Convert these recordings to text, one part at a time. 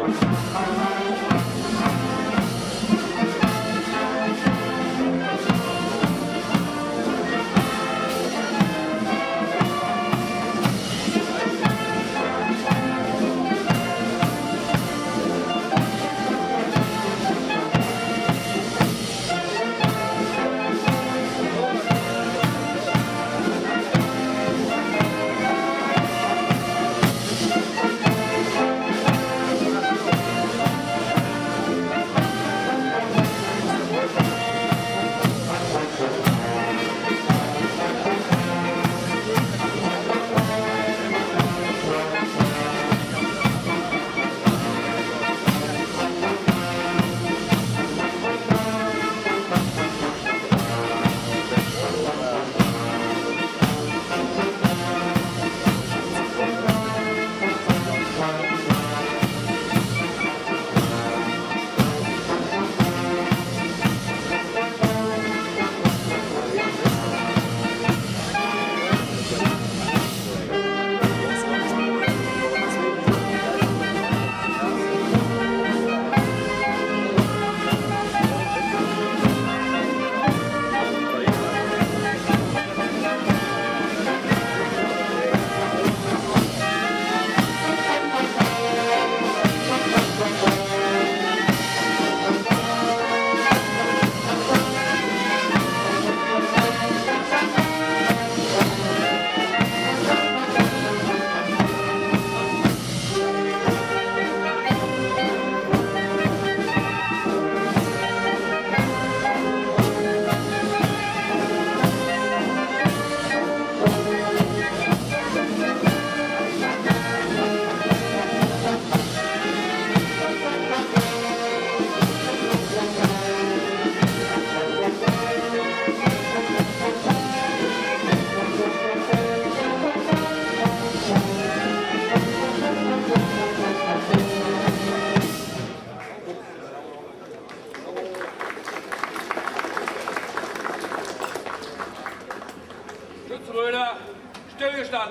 Brüder, stillgestanden.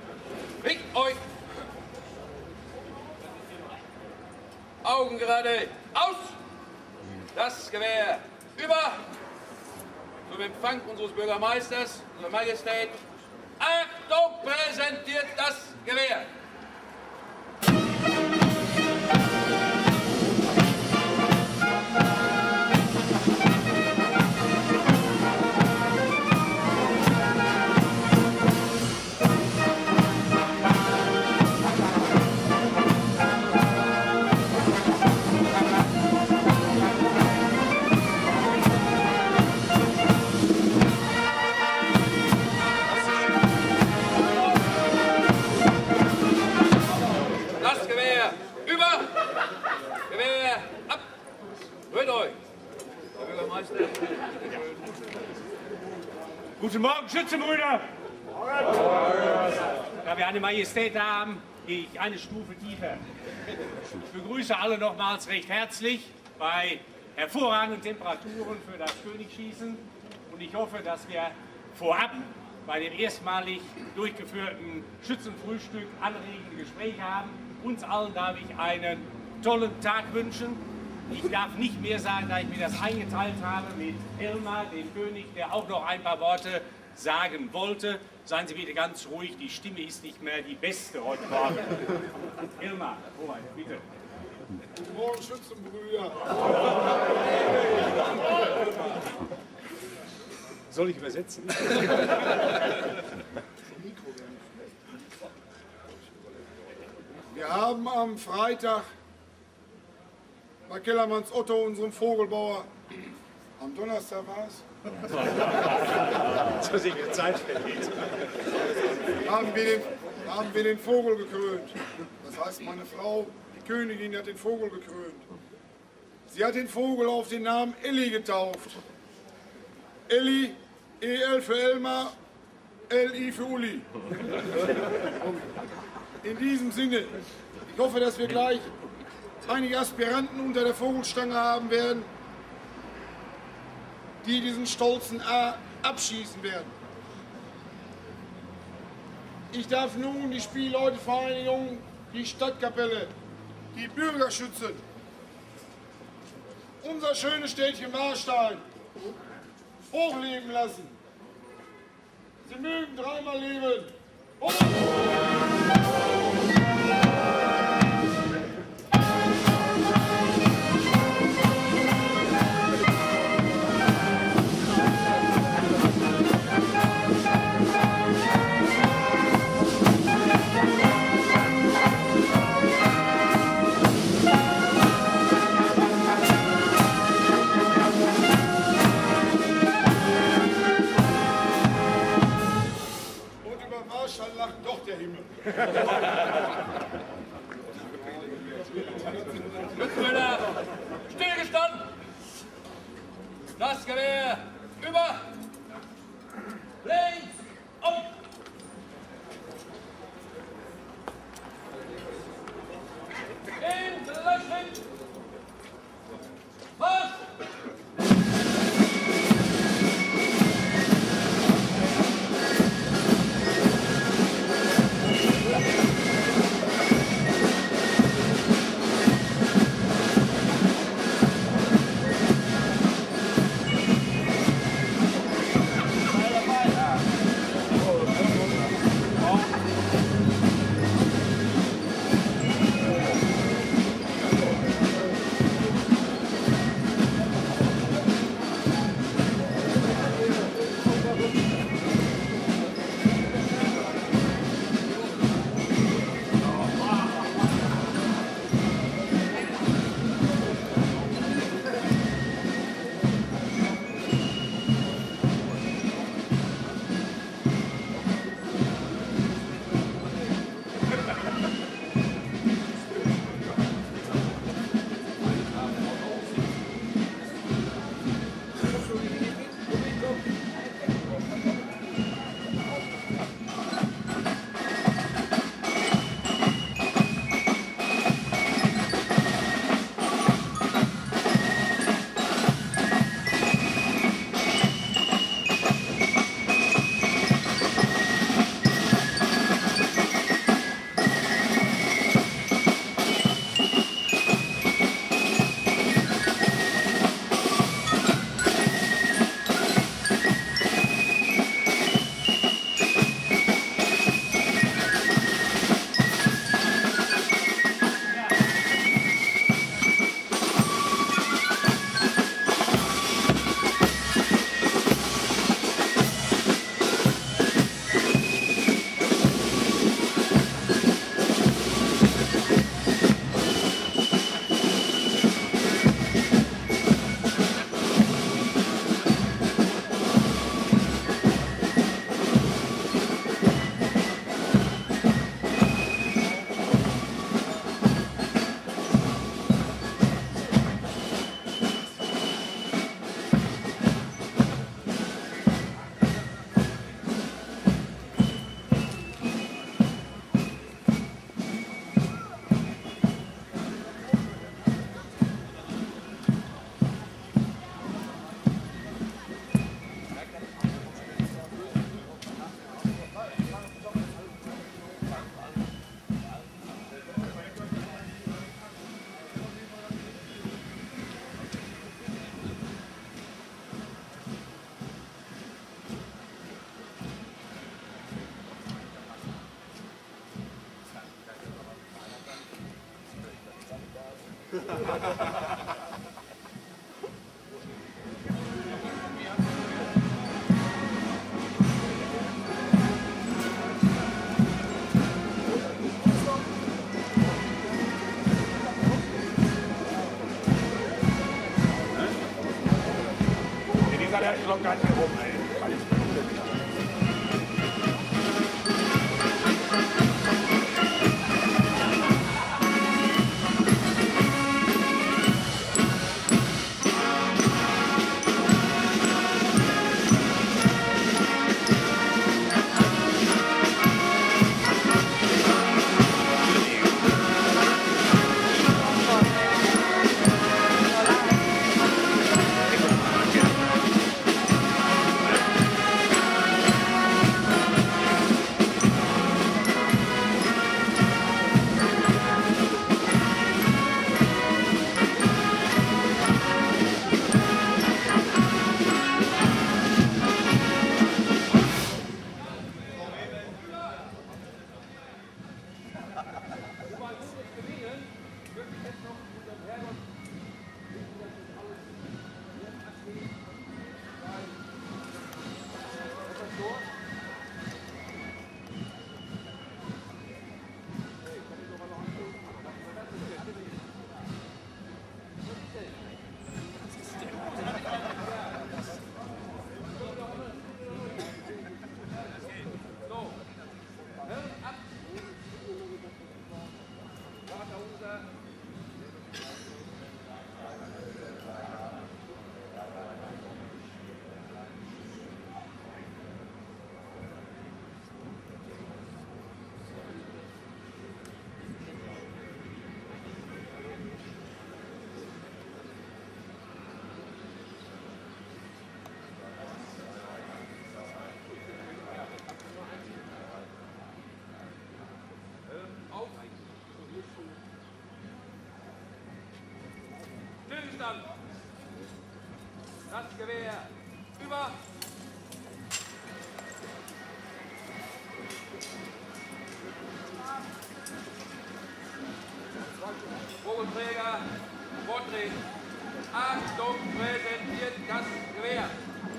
Regt euch. Augen gerade. Aus. Das Gewehr über. Zum Empfang unseres Bürgermeisters, unserer Majestät. Achtung, präsentiert das Gewehr. Guten Morgen, Schützenbrüder! Da wir eine Majestät haben, gehe ich eine Stufe tiefer. Ich begrüße alle nochmals recht herzlich bei hervorragenden Temperaturen für das Königschießen und ich hoffe, dass wir vorab bei dem erstmalig durchgeführten Schützenfrühstück anregende Gespräche haben. Uns allen darf ich einen tollen Tag wünschen. Ich darf nicht mehr sagen, da ich mir das eingeteilt habe mit Elmar, dem König, der auch noch ein paar Worte sagen wollte. Seien Sie bitte ganz ruhig, die Stimme ist nicht mehr die beste heute Morgen. Elmar, bitte. Guten Morgen, Schützenbrüder. Soll ich übersetzen? Wir haben am Freitag bei Kellermanns Otto, unserem Vogelbauer, am Donnerstag war es, So sich die Zeit vergeht. haben wir den Vogel gekrönt. Das heißt, meine Frau, die Königin, hat den Vogel gekrönt. Sie hat den Vogel auf den Namen Elli getauft. Elli, E-L für Elmar, L-I für Uli. In diesem Sinne, ich hoffe, dass wir gleich einige Aspiranten unter der Vogelstange haben werden, die diesen stolzen A abschießen werden. Ich darf nun die Spielleute-Vereinigung, die Stadtkapelle die Bürgerschützen. Unser schönes Städtchen Marstein hochleben lassen. Sie mögen dreimal leben. Lacht doch der Himmel. Stützmänner, stillgestanden. Das Gewehr über. Links, auf. Hinten löschen. Was? Der ist noch gar nicht rum, ey. Stillstand. Das Gewehr über. Vogenträger, vortreten. Achtung, präsentiert das Gewehr.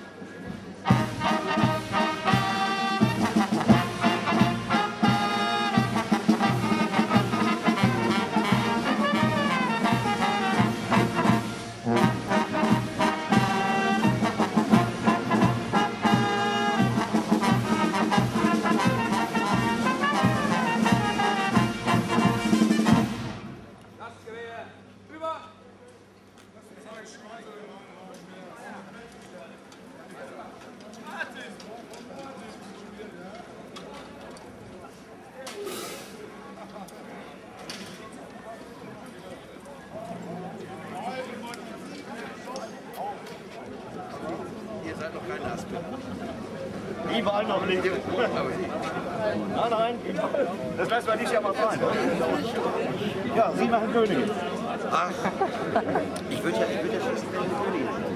Überall noch nicht. Nein, das lassen wir dich ja mal fahren. Ja, Sie machen Königin. Ach, ich würde ja schießen, wenn die Königin sind.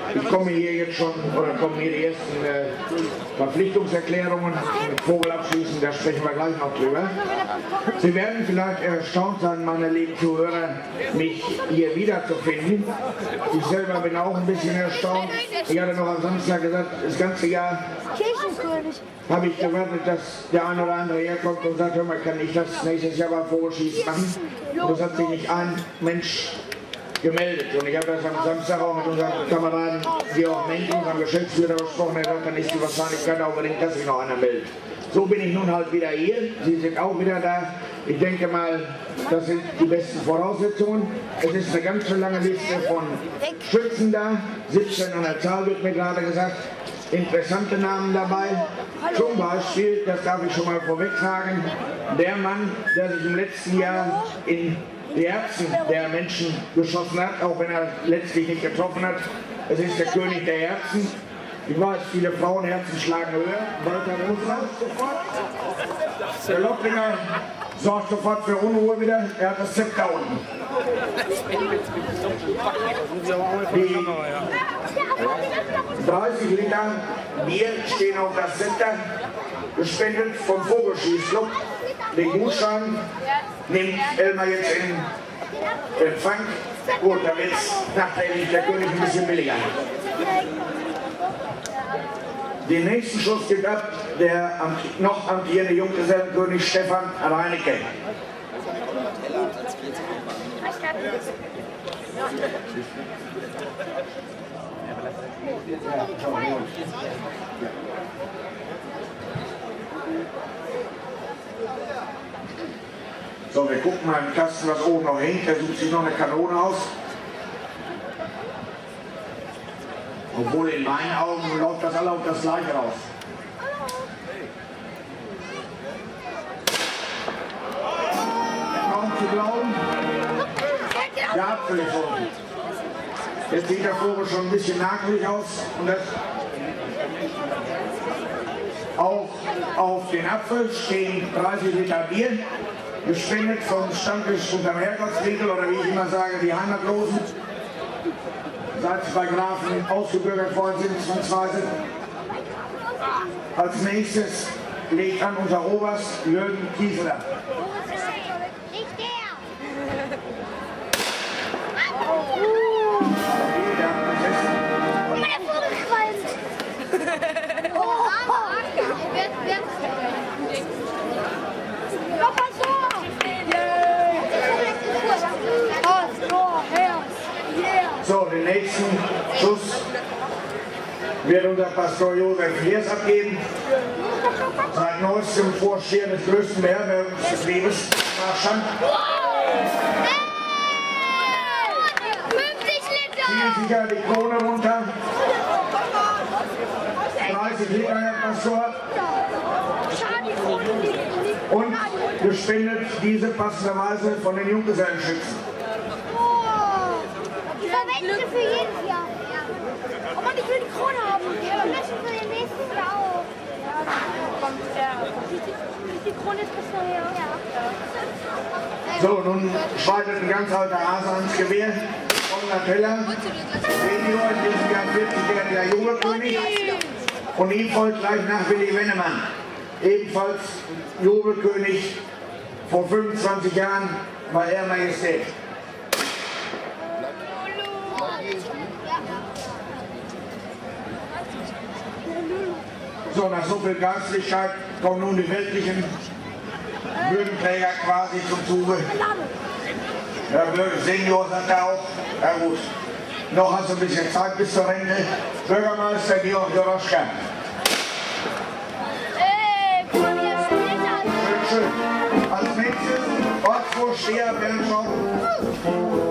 Ich komme hier jetzt schon, oder kommen hier die ersten Verpflichtungserklärungen mit Vogelabschließen, da sprechen wir gleich noch drüber. Sie werden vielleicht erstaunt sein, meine lieben Zuhörer, mich hier wiederzufinden. Ich selber bin auch ein bisschen erstaunt. Ich hatte noch am Samstag gesagt, das ganze Jahr habe ich gewartet, dass der eine oder andere herkommt und sagt, hör mal, kann ich das nächstes Jahr beim Vogelschießen machen? Und es hat sich nicht ein Mensch gemeldet. Und ich habe das am Samstag auch mit unserem Kameraden Georg Menk, unserem Geschäftsführer, besprochen. Er sagt, dann ist die Wahrscheinlichkeit auch unbedingt, dass sich noch einer meldet. So bin ich nun halt wieder hier. Sie sind auch wieder da. Ich denke mal, das sind die besten Voraussetzungen. Es ist eine ganz schön lange Liste von Schützen da. 17 an der Zahl wird mir gerade gesagt. Interessante Namen dabei. Zum Beispiel, das darf ich schon mal vorweg sagen, der Mann, der sich im letzten Jahr in die Herzen der Menschen geschossen hat, auch wenn er letztlich nicht getroffen hat. Es ist der König der Herzen. Ich weiß, viele Frauenherzen schlagen höher. Walter Rosenhaus sofort. Der Lottlinger sorgt sofort für Unruhe wieder. Er hat das Zepter unten. Die 30 Liter Bier stehen auf das Zepter, gespendet vom Vogelschießclub. Den Gutschein nimmt Elmar jetzt in Empfang. Gut, da wird es nachträglich der König ein bisschen billiger. Den nächsten Schuss gibt ab der noch amtierende Junggesellenkönig Stefan Reinecke. So, wir gucken mal im Kasten, was oben noch hängt. Der sucht sich noch eine Kanone aus. Obwohl in meinen Augen läuft das alle auf das Gleiche raus. Kaum zu glauben. Der Apfel ist unten. Jetzt sieht der Vogel schon ein bisschen nagelig aus. Und das auch auf den Apfel stehen 30 Liter Bier. Gespendet vom Stammtisch unterm Herrgottswinkel oder wie ich immer sage, die Heimatlosen. Seit sie bei Grafen ausgebürgert worden sind, zwangsweise. Als nächstes legt an unser Oberst Jürgen Kieseler. So, den nächsten Schuss wird unser Pastor Josef Hiers abgeben. Seit neuestem Vorsteher des größten Beherbergungsbetriebes Marschand. 50 Liter! Ziehen sicher die Krone runter. 30 Liter, Herr Pastor. Und gespendet diese passenderweise von den Junggesellenschützen. Für jedes Jahr. Oh Mann, ich will die Krone haben. Ja, wir möchten für den nächsten Jahr auch. Die Krone ist bis daher. Ja. So, nun schreitet ein ganz alter Hase ans Gewehr. Folgender Teller. Senior, in diesem Jahr 40 der junge König. Und ihm folgt gleich nach Willi Wennemann. Ebenfalls Jubelkönig vor 25 Jahren war er Majestät. So, nach so viel Geistlichkeit kommen nun die weltlichen Würdenträger quasi zum Zuge. Der Senior sagt auch, ja gut, noch hast du ein bisschen Zeit bis zur Rente. Bürgermeister Georg Joroschka. Schön. Als nächstes Ortsvorsteher Bernd Schock.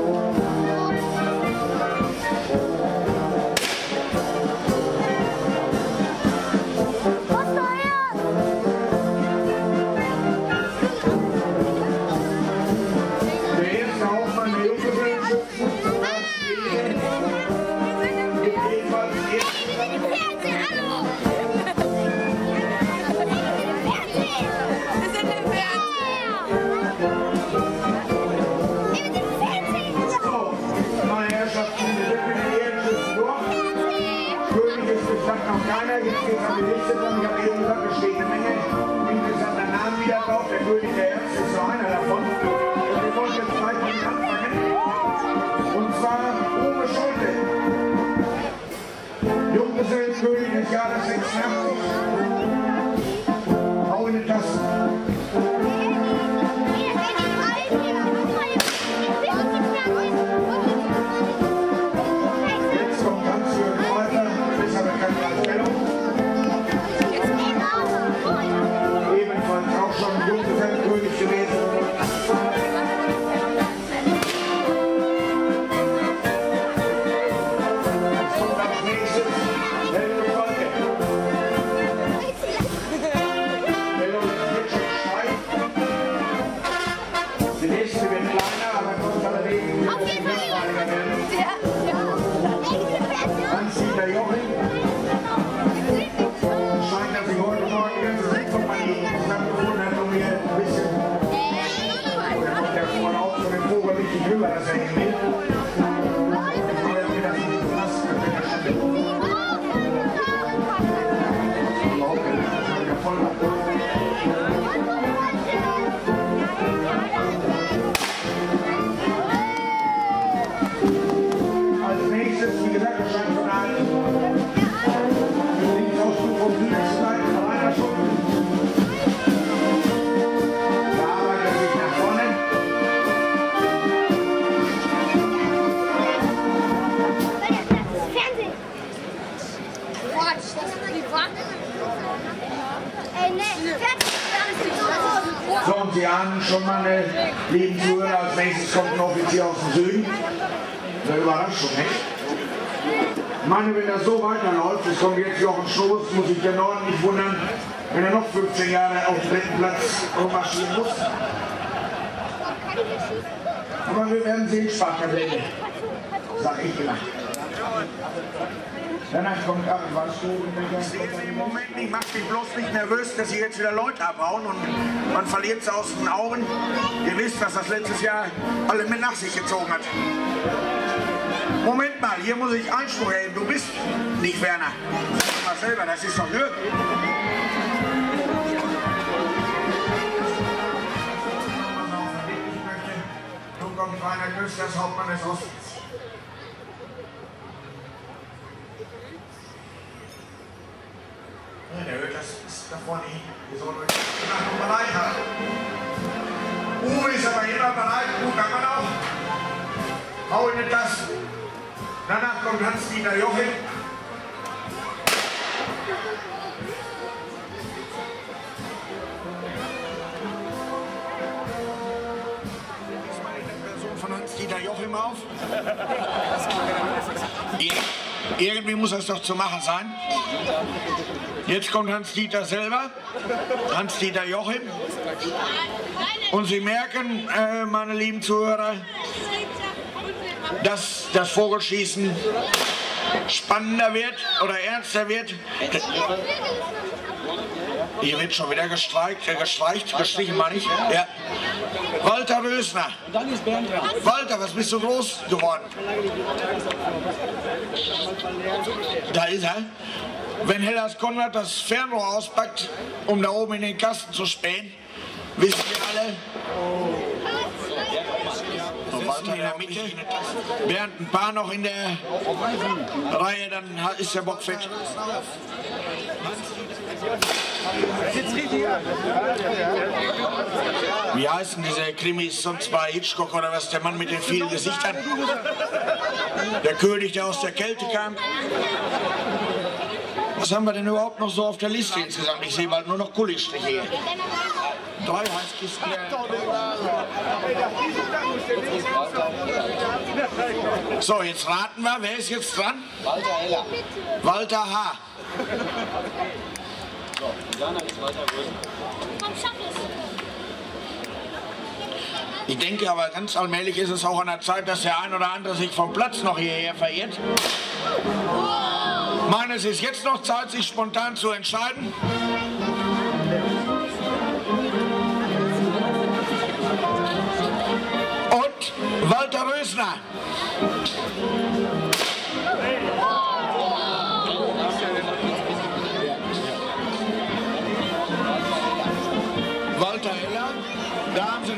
Wir sind im Fernsehen! die Liste dran, ich habe eben gesagt, es steht eine Menge interessanter Namen wieder drauf. Der König der Ärzte ist so einer davon. Und wir wollen jetzt gleich mit anfangen. Und zwar Uwe Schulte. Junggesellenkönig des Jahres 86. Hau in die Tasten. Jetzt kommt Hans-Jürgen Reuter, besser bekannt als Bello. Ebenfalls auch schon Junggesellenkönig gewesen. Hans-Dieter Jochim. Scheint, dass ich heute Morgen die ganze Sitzung bei Ihnen zusammengefunden habe, um hier ein bisschen, oder kommt ja von auf so den Vogel richtig rüber, dass er hin will. Als nächstes, wie gesagt, erscheint von allen Linksausflug vom Dienstlein von einer Stunde. Da arbeitet er sich nach vorne. Fernsehen! Quatsch, das ist privat. Ne, So, und Sie ahnen schon, meine lieben Zuhörer, als nächstes kommt ein Offizier aus dem Süden. Eine Überraschung, nicht? Ich meine, wenn das so weiterläuft, es kommt jetzt Jochen Schloß, muss sich der Norden nicht wundern, wenn er noch 15 Jahre auf dem dritten Platz rummarschieren muss. Aber wir werden sehen, Spartablette, sag ich immer. Danach kommt ab, was du sehen Sie im Moment nicht, macht mich bloß nicht nervös, dass hier jetzt wieder Leute abhauen und man verliert sie aus den Augen. Ihr wisst, was das letztes Jahr alle mit nach sich gezogen hat. Moment mal, hier muss ich Einspruch erheben. Du bist nicht Werner. Sag mal selber, das ist doch Jürgen. Nun kommt Rainer Kösters, Hauptmann des Ostens. Ja, der hört das da vorne hin. Wir sollen euch noch bereit haben. Uwe ist aber immer bereit. Gut, kann man auch. Hau in die Tasten. Danach kommt Hans-Dieter Jochim. Diesmal in der Person von Hans-Dieter Jochim auf. Irgendwie muss das doch zu machen sein. Jetzt kommt Hans-Dieter selber, Hans-Dieter Jochim. Und Sie merken, meine lieben Zuhörer, dass das Vogelschießen spannender wird oder ernster wird. Hier wird schon wieder gestrichen meine ich. Ja. Walter Rösner. Walter, was bist du groß geworden? Da ist er. Wenn Hellas Konrad das Fernrohr auspackt, um da oben in den Kasten zu spähen, wissen wir alle. So, Walter in der Mitte, während ein paar noch in der Reihe, dann ist der Bock fett. Wie heißen diese Krimis sonst bei Hitchcock oder was, der Mann mit den vielen Gesichtern? Der König, der aus der Kälte kam. Was haben wir denn überhaupt noch so auf der Liste insgesamt? Ich sehe bald nur noch Kullistriche hier. 3 Heißkisten. So, jetzt raten wir. Wer ist jetzt dran? Walter Heller. Walter H. So, Jana ist Walter Rösner. Ich denke aber, ganz allmählich ist es auch an der Zeit, dass der ein oder andere sich vom Platz noch hierher verirrt. Ich meine, es ist jetzt noch Zeit, sich spontan zu entscheiden. Und Walter Rösner.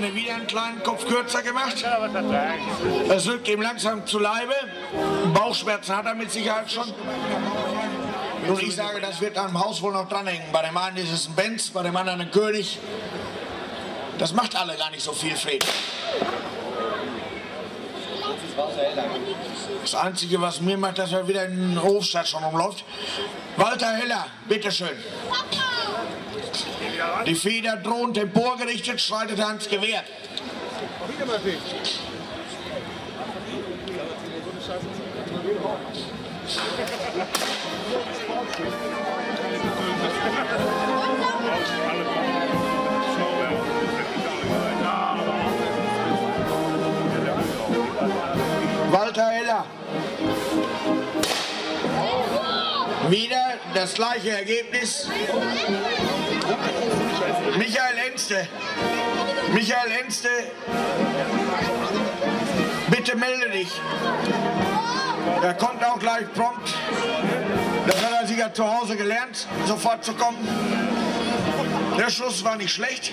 er wieder einen kleinen Kopf kürzer gemacht. Es rückt ihm langsam zu Leibe. Bauchschmerzen hat er mit Sicherheit schon. Und ich sage, das wird am Haus wohl noch dranhängen. Bei dem einen ist es ein Benz, bei dem anderen ein König. Das macht alle gar nicht so viel, Fred. Das Einzige, was mir macht, dass er wieder in den Hofstadt schon rumläuft. Walter Heller, bitteschön. Die Feder drohend emporgerichtet, schreitet er ans Gewehr. Walter Heller. Wieder das gleiche Ergebnis. Michael Enste. Michael Enste, bitte melde dich. Er kommt auch gleich prompt. Das hat er sich ja zu Hause gelernt, sofort zu kommen. Der Schuss war nicht schlecht.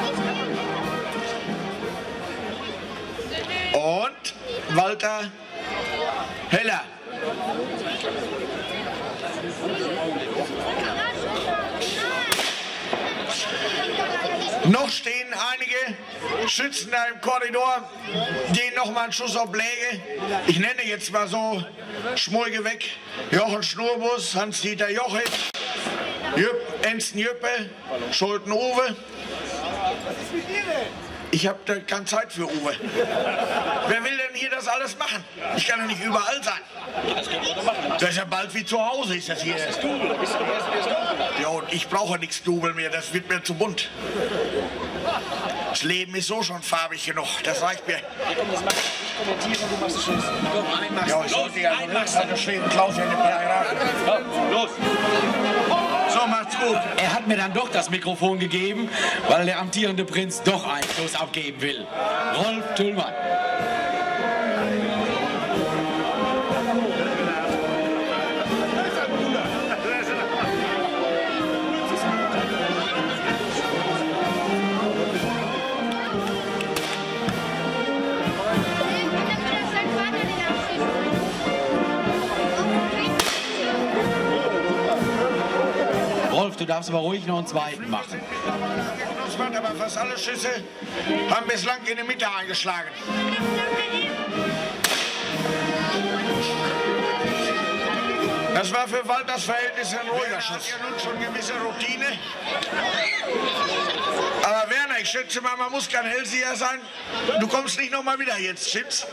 Und Walter Heller. Noch stehen einige Schützen da im Korridor, gehen noch mal einen Schuss auf Bläge. Ich nenne jetzt mal so Schmulge weg. Jochen Schnurbus, Hans-Dieter Jochit, Ensten Jüppe, Schulten Uwe. Ich habe da keine Zeit für Uwe. Wer will denn hier das alles machen? Ich kann ja nicht überall sein. Das ist ja bald wie zu Hause, ist das hier. Ja, und ich brauche nichts Double mehr, das wird mir zu bunt. Das Leben ist so schon farbig genug, das reicht mir. Ich kommentiere, du machst Schuss. Ja, ich sollte ja so langsam stehen, Klaus in den Paragraphen. Los! So, macht's gut. Er hat mir dann doch das Mikrofon gegeben, weil der amtierende Prinz doch einen Schuss abgeben will. Rolf Tüllmann. Rolf, du darfst aber ruhig noch einen zweiten machen. Aber fast alle Schüsse haben bislang in die Mitte eingeschlagen. Das war für Walters Verhältnisse ein ruhiger Schuss. Ja, nun schon gewisse Routine. Aber Werner, ich schätze mal, man muss kein Hellseher sein. Du kommst nicht noch mal wieder jetzt, stimmt's?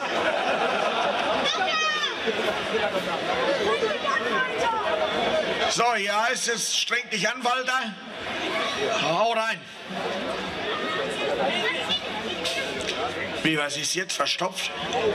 So, hier heißt es, streng dich an, Walter. Hau rein. Wie, was ist jetzt verstopft?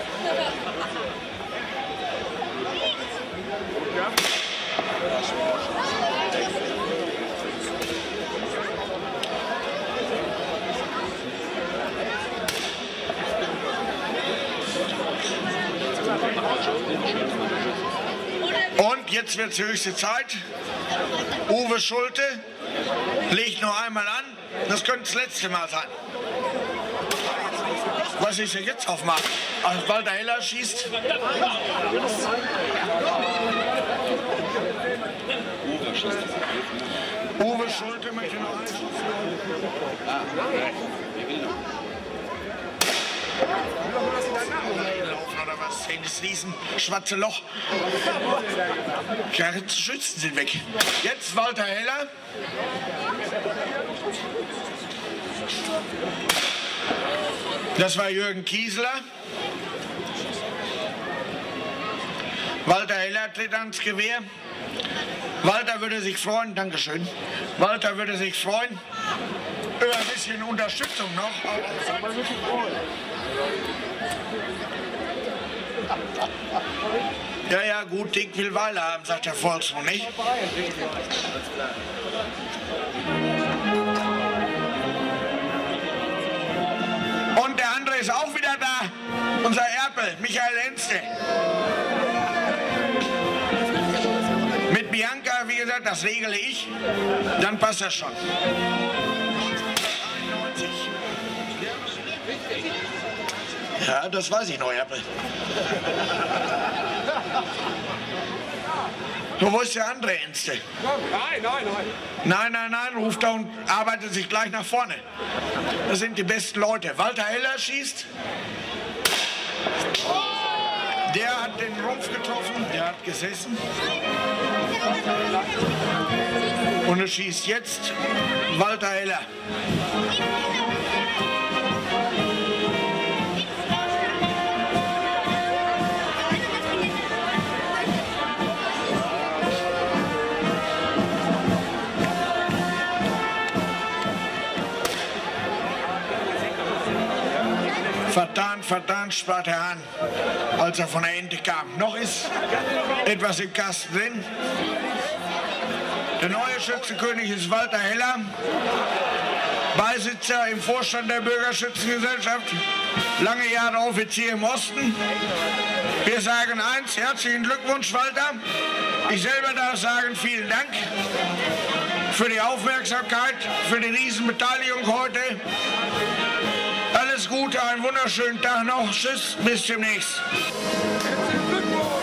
Und jetzt wird es höchste Zeit. Uwe Schulte legt noch einmal an. Das könnte das letzte Mal sein. Was ist denn jetzt auf Markt? Als Walter Heller schießt. Uwe Schulte möchte noch einen Schuss. Laufen oder was? Das riesen schwarze Loch. Ja, die Schützen sind weg. Jetzt Walter Heller. Das war Jürgen Kieseler. Walter Heller tritt ans Gewehr. Walter würde sich freuen, Dankeschön. Walter würde sich freuen über ein bisschen Unterstützung noch. Ja, ja, gut, Dick will Weile haben, sagt der Volksmund, nicht? Und der andere ist auch wieder da, unser Erpel, Michael Enste. Mit Bianca, wie gesagt, das regle ich, dann passt das schon. Ja, das weiß ich noch, Erpel. So, wo ist der andere Enste? Nein, ruft er und arbeitet sich gleich nach vorne. Das sind die besten Leute. Walter Heller schießt. Der hat den Rumpf getroffen, der hat gesessen. Und er schießt jetzt Walter Heller. Verdammt, spart er an, als er von der Ente kam. Noch ist etwas im Kasten drin. Der neue Schützenkönig ist Walter Heller, Beisitzer im Vorstand der Bürgerschützengesellschaft, lange Jahre Offizier im Osten. Wir sagen eins, herzlichen Glückwunsch, Walter. Ich selber darf sagen, vielen Dank für die Aufmerksamkeit, für die Riesenbeteiligung heute. Alles Gute, einen wunderschönen Tag noch. Tschüss, bis demnächst. Herzlichen Glückwunsch!